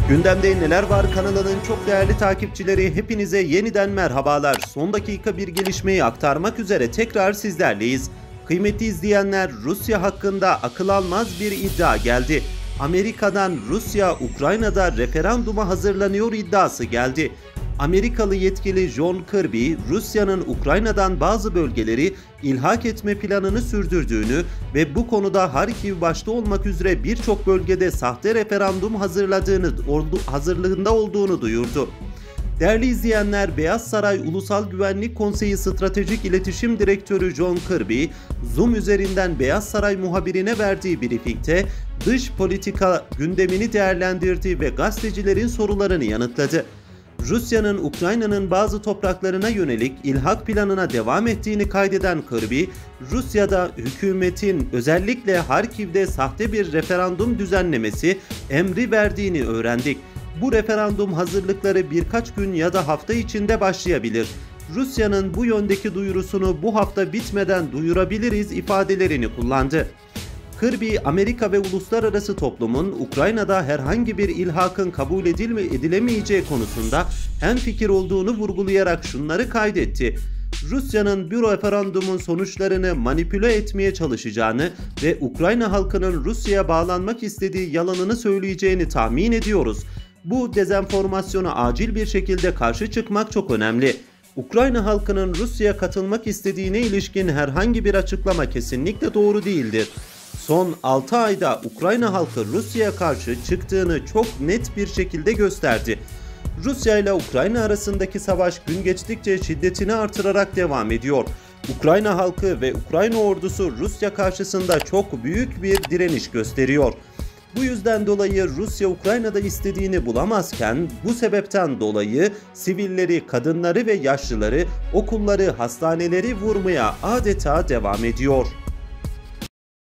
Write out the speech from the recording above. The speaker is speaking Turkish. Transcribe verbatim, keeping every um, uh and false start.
Gündemde Neler Var kanalının çok değerli takipçileri, hepinize yeniden merhabalar. Son dakika bir gelişmeyi aktarmak üzere tekrar sizlerleyiz. Kıymetli izleyenler, Rusya hakkında akıl almaz bir iddia geldi. Amerika'dan Rusya Ukrayna'da referanduma hazırlanıyor iddiası geldi. Amerikalı yetkili John Kirby, Rusya'nın Ukrayna'dan bazı bölgeleri ilhak etme planını sürdürdüğünü ve bu konuda Harkiv başta olmak üzere birçok bölgede sahte referandum hazırladığını, hazırlığında olduğunu duyurdu. Değerli izleyenler, Beyaz Saray Ulusal Güvenlik Konseyi Stratejik İletişim Direktörü John Kirby, Zoom üzerinden Beyaz Saray muhabirine verdiği briefingte dış politika gündemini değerlendirdi ve gazetecilerin sorularını yanıtladı. Rusya'nın Ukrayna'nın bazı topraklarına yönelik ilhak planına devam ettiğini kaydeden Kirby, Rusya'da hükümetin özellikle Harkiv'de sahte bir referandum düzenlemesi emri verdiğini öğrendik. Bu referandum hazırlıkları birkaç gün ya da hafta içinde başlayabilir. Rusya'nın bu yöndeki duyurusunu bu hafta bitmeden duyurabiliriz ifadelerini kullandı. Kirby, Amerika ve uluslararası toplumun Ukrayna'da herhangi bir ilhakın kabul edilme edilemeyeceği konusunda hemfikir olduğunu vurgulayarak şunları kaydetti. Rusya'nın bu referandumun sonuçlarını manipüle etmeye çalışacağını ve Ukrayna halkının Rusya'ya bağlanmak istediği yalanını söyleyeceğini tahmin ediyoruz. Bu dezenformasyona acil bir şekilde karşı çıkmak çok önemli. Ukrayna halkının Rusya'ya katılmak istediğine ilişkin herhangi bir açıklama kesinlikle doğru değildir. Son altı ayda Ukrayna halkı Rusya'ya karşı çıktığını çok net bir şekilde gösterdi. Rusya ile Ukrayna arasındaki savaş gün geçtikçe şiddetini artırarak devam ediyor. Ukrayna halkı ve Ukrayna ordusu Rusya karşısında çok büyük bir direniş gösteriyor. Bu yüzden dolayı Rusya Ukrayna'da istediğini bulamazken, bu sebepten dolayı sivilleri, kadınları ve yaşlıları, okulları, hastaneleri vurmaya adeta devam ediyor.